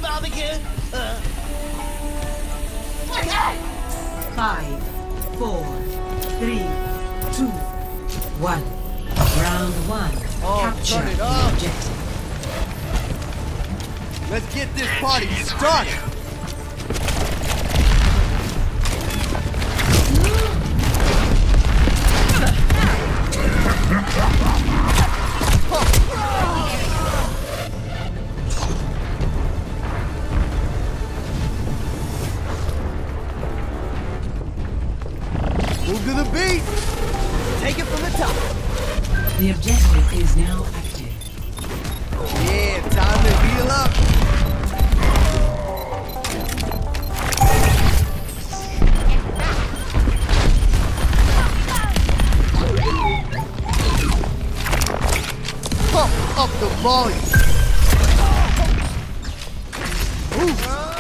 barbecue. 5, 4, 3, 2, 1. Round 1. Capture turn it the up. objective. Let's get this party started. Move to the beat. Take it from the top. The objective is now active. Yeah, time to heal up. Pump up the volume. Ooh.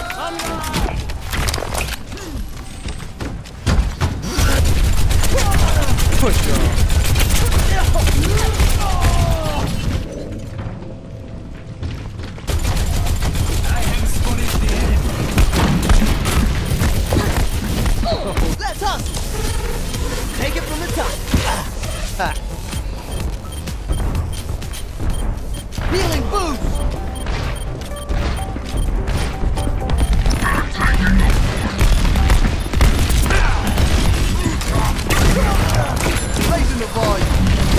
Push on. Let's hustle. Take it from the top. Healing boost. Raising the volume.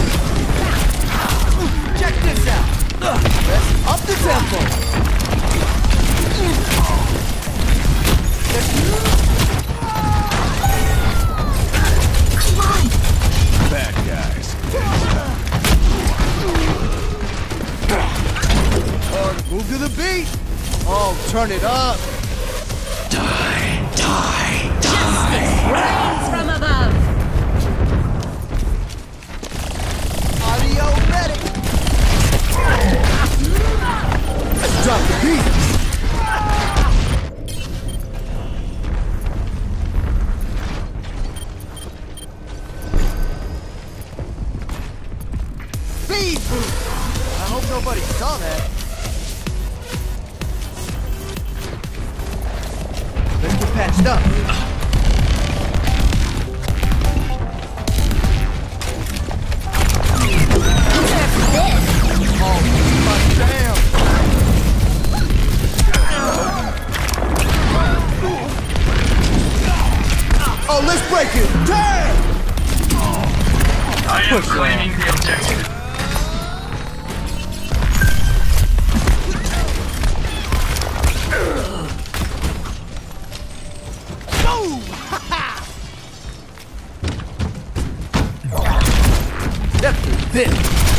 Check this out. Let's up the tempo. Bad guys. Move to the beat. Oh, turn it up. Die, die, die. Rains from above. Audio ready. Let's drop the beat. Speed boost. I hope nobody saw that. Let's get patched up. Oh, my damn. Oh, let's break it. Damn! I am claiming the objective. Boom! Definitely this.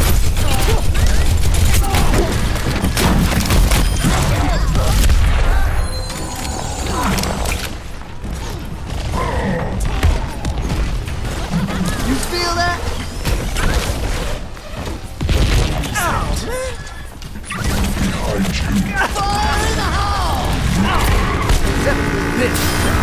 You feel that? Fire in the hole! Definitely this.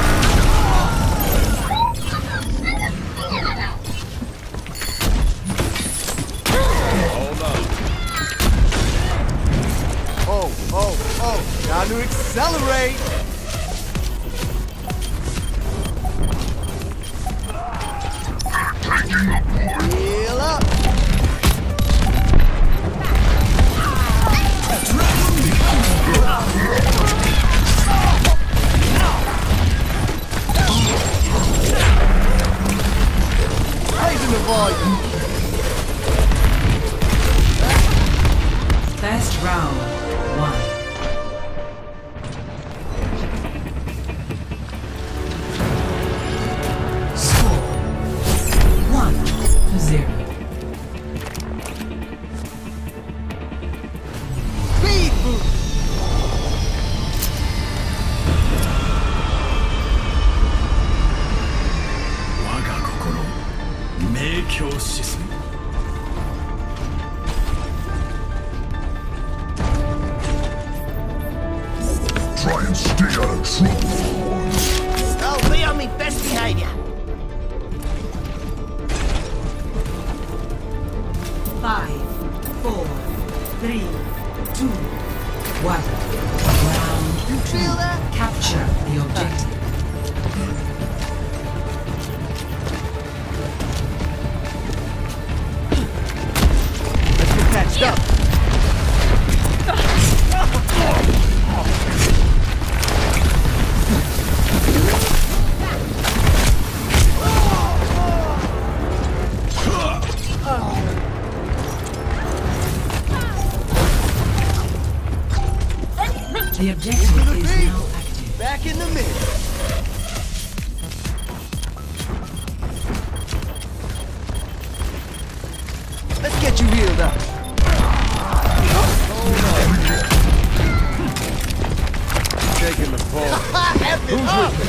Oh, time to accelerate. Heal up. Raising the volume. First round 1. Score 1-0. Speed boost. Try and stay out of trouble. I'll be on my best behavior. 5, 4, 3, 2, 1. Round You feel that? Capture the objective. Let's get patched up. The objective is now active. Back in the mix. Let's get you healed up. Hold on. Taking the ball. Who's with me?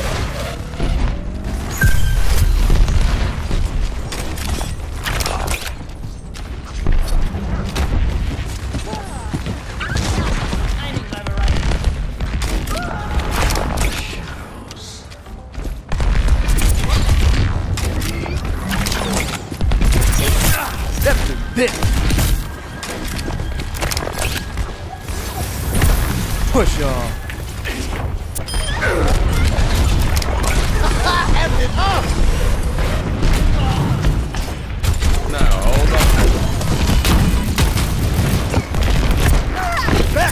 This. Push off. F it up. Now hold on. Back.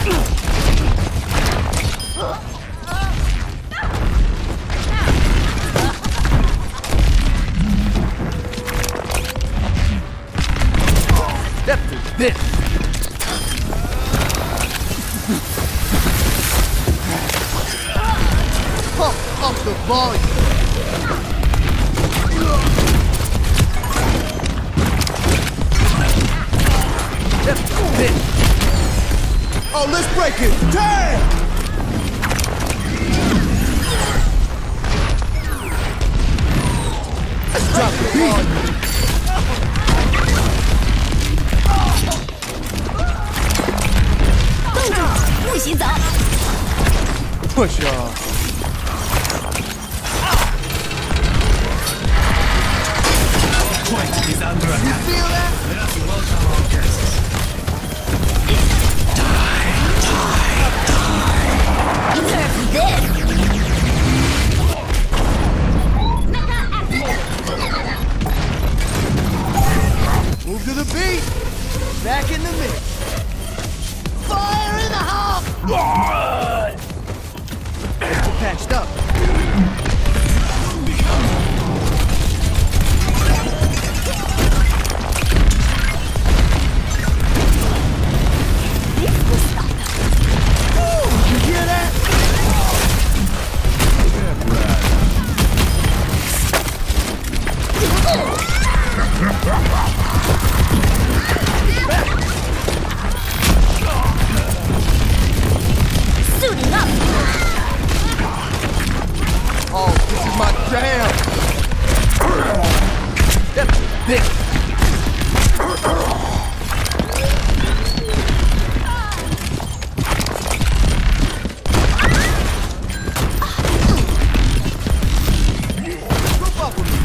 This. Pump up the volume. This. Oh, let's break it. Damn! Let's drop the beat. Push off. Point is under attack. You feel that? Let us welcome our guests. Move to the beat. Back in the mix. Fire in the hole! Let's get patched up. Ooh, you hear that? Suiting up. Oh, this is my jam. That's big. Group up with me.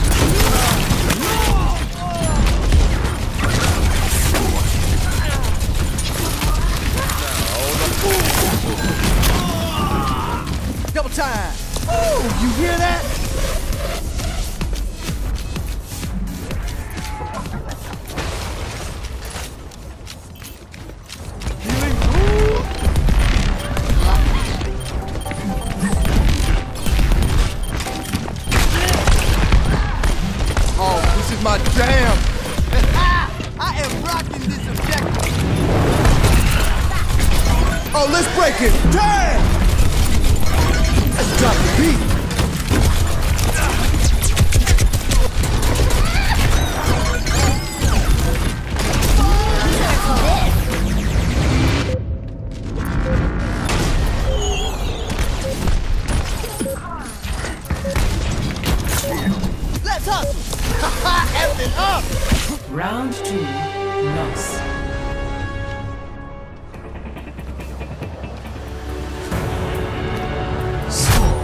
Double time. Oh, you hear that? Healing. Ooh. Oh, this is my jam. I am rocking this objective. Oh, let's break it. Damn! Let's drop the beat. Let's hustle. F it up. Round 2, loss. Score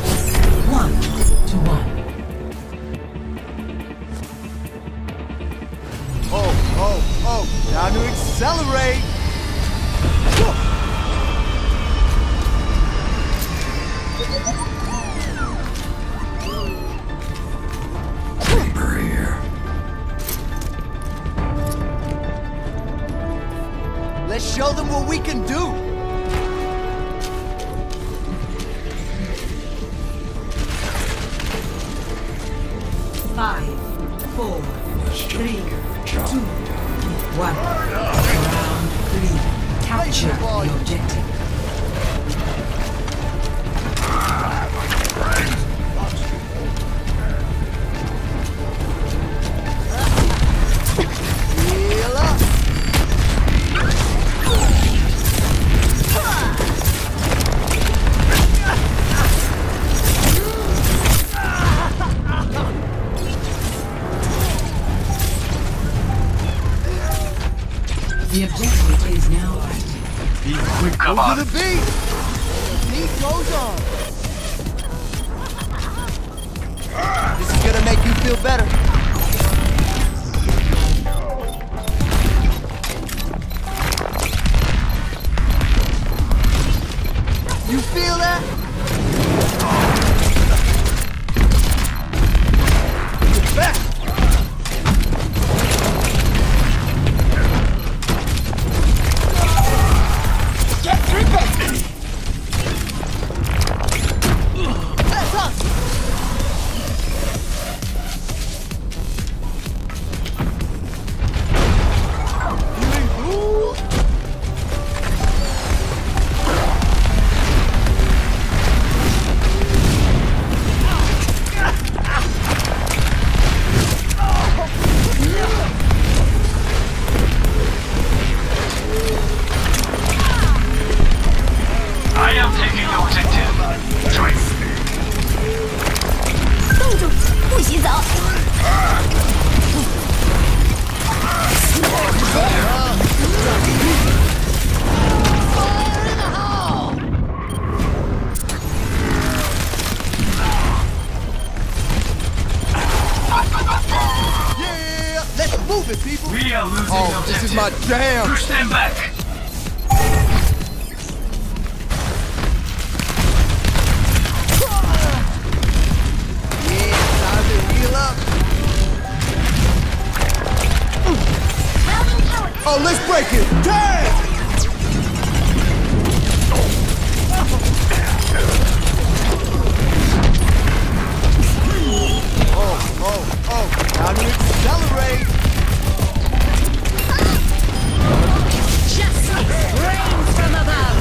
1-1. Oh, time to accelerate. about To it. the beat. The beat goes on. This is gonna make you feel better. You feel that? Get back! Get driven! That's us! You ain't rude? I am taking the objective. Trace. 冻住，不许走！ Fire in the hole! Yeah! Let's move it, people! We are losing the Oh, objective. this is my jam! Push them back. Yeah, time to heal up. Oh, let's break it! Damn! Oh, time to accelerate! Justice reigns from above.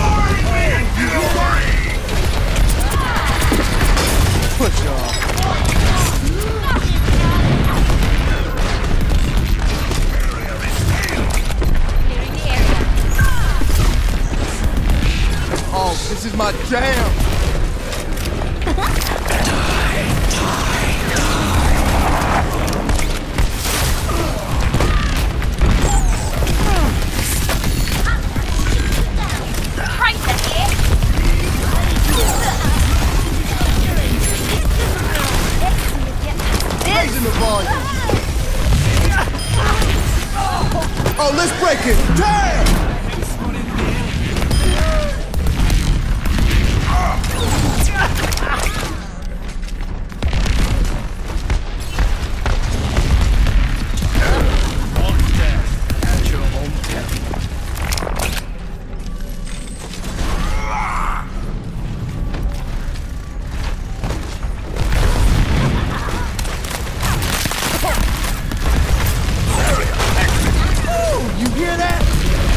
Push off. Clearing the area. Oh, this is my jam! Crisis here. Raising the volume! Oh, let's break it! Damn! You hear that?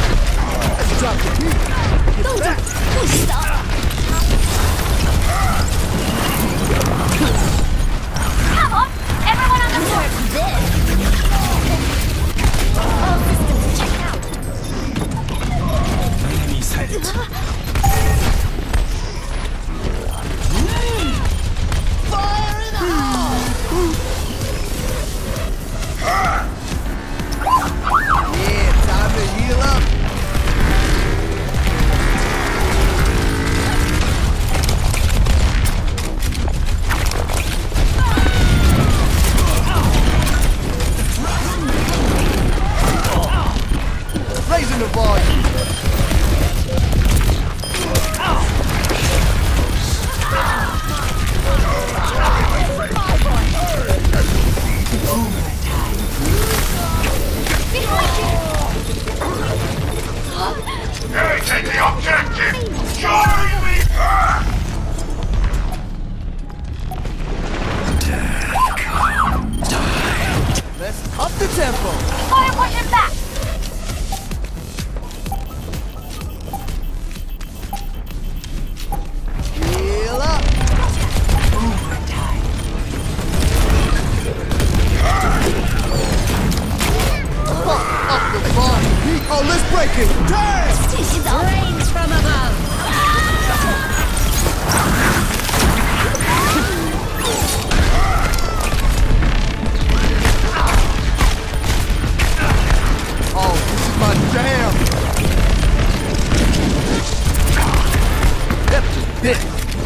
bit.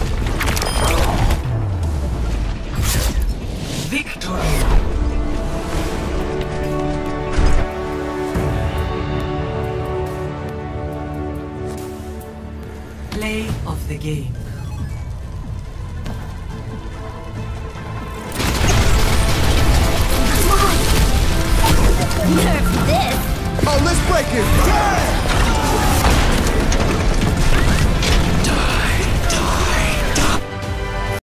Victory. Play of the game. Nerf